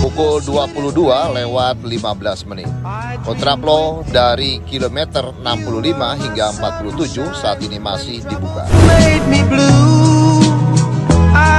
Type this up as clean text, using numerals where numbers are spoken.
pukul 22:15 menit. Kontraflow dari kilometer 65 hingga 47 saat ini masih dibuka.